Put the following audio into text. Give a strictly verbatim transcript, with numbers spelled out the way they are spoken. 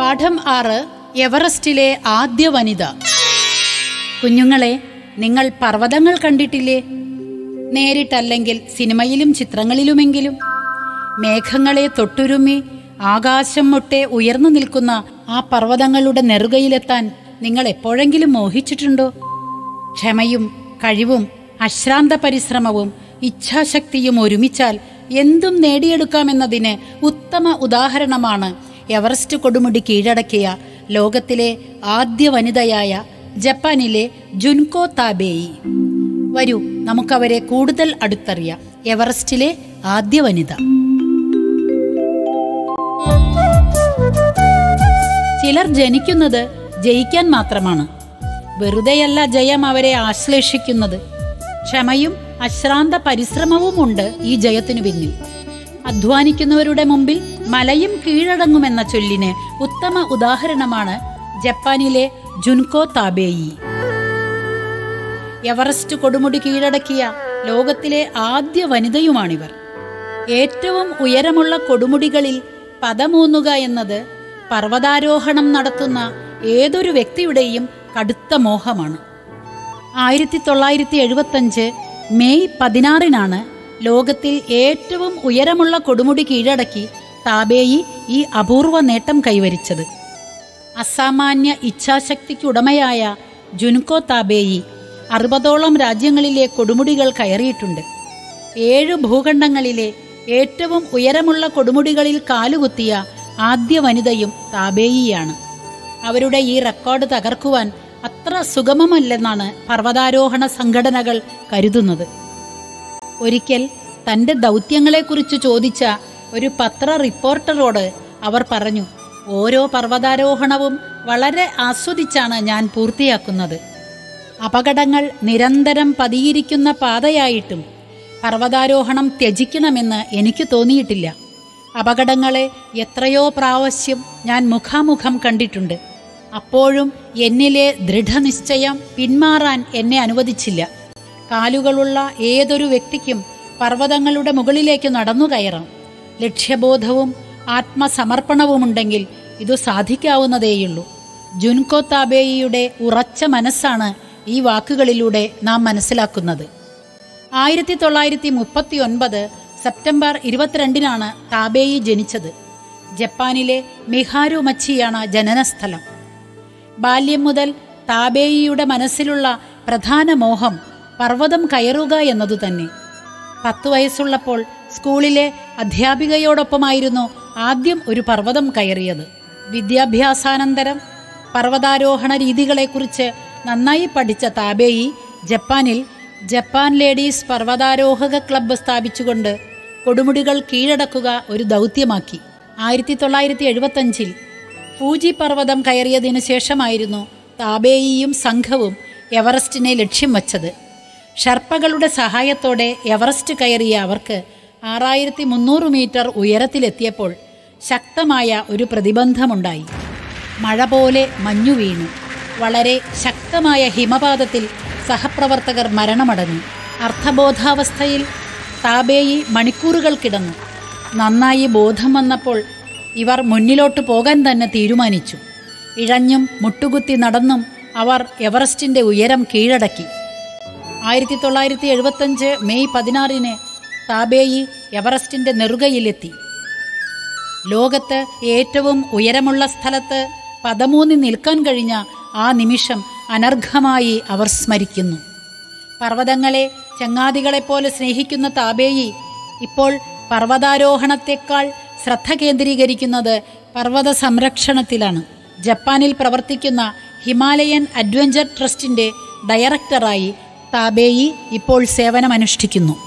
പാഠം ആറ്. എവറസ്റ്റിലെ ആദ്യ വനിത. കുഞ്ഞുങ്ങളെ, നിങ്ങൾ പർവ്വതങ്ങൾ കണ്ടിട്ടില്ലേ? നേരിട്ടല്ലെങ്കിൽ സിനിമയിലും ചിത്രങ്ങളിലുമെങ്കിലും. മേഘങ്ങളെ തൊട്ടുരുമ്മി ആകാശം മുട്ടെ ഉയർന്നു നിൽക്കുന്ന ആ പർവ്വതങ്ങളുടെ നെറുകയിലെത്താൻ നിങ്ങൾ എപ്പോഴെങ്കിലും മോഹിച്ചിട്ടുണ്ടോ? ക്ഷമയും കഴിവും അശ്രാന്ത പരിശ്രമവും ഇച്ഛാശക്തിയും ഒരുമിച്ചാൽ എന്തും നേടിയെടുക്കാമെന്നതിന് ഉത്തമ ഉദാഹരണമാണ് എവറസ്റ്റ് കൊടുമുടി കീഴടക്കിയ ലോകത്തിലെ ആദ്യ വനിതയായ ജപ്പാനിലെ ജുൻകോ താബേയി. വരൂ, നമുക്കവരെ കൂടുതൽ അടുത്തറിയാം. എവറസ്റ്റിലെ ആദ്യ വനിത. ചിലർ ജനിക്കുന്നത് ജയിക്കാൻ മാത്രമാണ്. വെറുതെയല്ല ജയം അവരെ ആശ്ലേഷിക്കുന്നത്. ക്ഷമയും അശ്രാന്ത പരിശ്രമവുമുണ്ട് ഈ ജയത്തിനു പിന്നിൽ. അധ്വാനിക്കുന്നവരുടെ മുമ്പിൽ മലയും കീഴടങ്ങുമെന്ന ചൊല്ലിന് ഉത്തമ ഉദാഹരണമാണ് ജപ്പാനിലെ ജുൻകോ താബേയി. എവറസ്റ്റ് കൊടുമുടി കീഴടക്കിയ ലോകത്തിലെ ആദ്യ വനിതയുമാണിവർ. ഏറ്റവും ഉയരമുള്ള കൊടുമുടികളിൽ പദമൂന്നുക എന്നത് പർവ്വതാരോഹണം നടത്തുന്ന ഏതൊരു വ്യക്തിയുടെയും കടുത്ത മോഹമാണ്. ആയിരത്തി തൊള്ളായിരത്തി എഴുപത്തഞ്ച് മെയ് പതിനാറിനാണ് ലോകത്തിൽ ഏറ്റവും ഉയരമുള്ള കൊടുമുടി കീഴടക്കി താബേയി ഈ അപൂർവ നേട്ടം കൈവരിച്ചത്. അസാമാന്യ ഇച്ഛാശക്തിക്കുടമയായ ജുൻകോ താബേയി അറുപതോളം രാജ്യങ്ങളിലെ കൊടുമുടികൾ കയറിയിട്ടുണ്ട്. ഏഴ് ഭൂഖണ്ഡങ്ങളിലെ ഏറ്റവും ഉയരമുള്ള കൊടുമുടികളിൽ കാലുകുത്തിയ ആദ്യ വനിതയും താബേയിയാണ്. അവരുടെ ഈ റെക്കോർഡ് തകർക്കുവാൻ അത്ര സുഗമമല്ലെന്നാണ് പർവ്വതാരോഹണ സംഘടനകൾ കരുതുന്നത്. ഒരിക്കൽ തൻ്റെ ദൗത്യങ്ങളെക്കുറിച്ച് ചോദിച്ച ഒരു പത്ര റിപ്പോർട്ടറോട് അവർ പറഞ്ഞു, ഓരോ പർവ്വതാരോഹണവും വളരെ ആസ്വദിച്ചാണ് ഞാൻ പൂർത്തിയാക്കുന്നത്. അപകടങ്ങൾ നിരന്തരം പതിയിരിക്കുന്ന പാതയായിട്ടും പർവ്വതാരോഹണം ത്യജിക്കണമെന്ന് എനിക്ക് തോന്നിയിട്ടില്ല. അപകടങ്ങളെ എത്രയോ പ്രാവശ്യം ഞാൻ മുഖാമുഖം കണ്ടിട്ടുണ്ട്. അപ്പോഴും എന്നിലെ ദൃഢനിശ്ചയം പിന്മാറാൻ എന്നെ അനുവദിച്ചില്ല. കാലുകളുള്ള ഏതൊരു വ്യക്തിക്കും പർവ്വതങ്ങളുടെ മുകളിലേക്ക് നടന്നു കയറാം. ലക്ഷ്യബോധവും ആത്മസമർപ്പണവുമുണ്ടെങ്കിൽ ഇത് സാധിക്കാവുന്നതേയുള്ളൂ. ജുൻകോ താബേയിയുടെ ഉറച്ച മനസ്സാണ് ഈ വാക്കുകളിലൂടെ നാം മനസ്സിലാക്കുന്നത്. ആയിരത്തി തൊള്ളായിരത്തി മുപ്പത്തി ഒൻപത് സെപ്റ്റംബർ ഇരുപത്തിരണ്ടിനാണ് താബേയി ജനിച്ചത്. ജപ്പാനിലെ മിഹാരുമച്ചിയാണ് ജനനസ്ഥലം. ബാല്യം മുതൽ താബേയിയുടെ മനസ്സിലുള്ള പ്രധാന മോഹം പർവ്വതം കയറുക എന്നതു തന്നെ. പത്തു വയസ്സുള്ളപ്പോൾ സ്കൂളിലെ അധ്യാപികയോടൊപ്പമായിരുന്നു ആദ്യം ഒരു പർവ്വതം കയറിയത്. വിദ്യാഭ്യാസാനന്തരം പർവ്വതാരോഹണ രീതികളെക്കുറിച്ച് നന്നായി പഠിച്ച താബേയി ജപ്പാനിൽ ജപ്പാൻ ലേഡീസ് പർവ്വതാരോഹക ക്ലബ്ബ് സ്ഥാപിച്ചുകൊണ്ട് കൊടുമുടികൾ കീഴടക്കുക ഒരു ദൗത്യമാക്കി. ആയിരത്തി തൊള്ളായിരത്തി എഴുപത്തഞ്ചിൽ ഫൂജി പർവ്വതം കയറിയതിനു ശേഷമായിരുന്നു താബേയിയും സംഘവും എവറസ്റ്റിനെ ലക്ഷ്യം വച്ചത്. ഷർപ്പകളുടെ സഹായത്തോടെ എവറസ്റ്റ് കയറിയ അവർക്ക് ആറായിരത്തി മുന്നൂറ് മീറ്റർ ഉയരത്തിലെത്തിയപ്പോൾ ശക്തമായ ഒരു പ്രതിബന്ധമുണ്ടായി. മഴ പോലെ മഞ്ഞു വീണു. വളരെ ശക്തമായ ഹിമപാതത്തിൽ സഹപ്രവർത്തകർ മരണമടഞ്ഞു. അർത്ഥബോധാവസ്ഥയിൽ താബേയി മണിക്കൂറുകൾ കിടന്നു. നന്നായി ബോധം വന്നപ്പോൾ ഇവർ മുന്നിലോട്ട് പോകാൻ തന്നെ തീരുമാനിച്ചു. ഇഴഞ്ഞും മുട്ടുകുത്തി നടന്നും അവർ എവറസ്റ്റിൻ്റെ ഉയരം കീഴടക്കി. ആയിരത്തി തൊള്ളായിരത്തി എഴുപത്തഞ്ച് മെയ് പതിനാറിന് താബേയി എവറസ്റ്റിൻ്റെ നെറുകയിലെത്തി. ലോകത്ത് ഏറ്റവും ഉയരമുള്ള സ്ഥലത്ത് പദമൂന്നി നിൽക്കാൻ കഴിഞ്ഞ ആ നിമിഷം അനർഘമായി അവർ സ്മരിക്കുന്നു. പർവ്വതങ്ങളെ ചങ്ങാതികളെപ്പോലെ സ്നേഹിക്കുന്ന താബേയി ഇപ്പോൾ പർവ്വതാരോഹണത്തെക്കാൾ ശ്രദ്ധ കേന്ദ്രീകരിക്കുന്നത് പർവ്വത സംരക്ഷണത്തിലാണ്. ജപ്പാനിൽ പ്രവർത്തിക്കുന്ന ഹിമാലയൻ അഡ്വഞ്ചർ ട്രസ്റ്റിൻ്റെ ഡയറക്ടറായി താബേയി ഇപ്പോൾ സേവനമനുഷ്ഠിക്കുന്നു.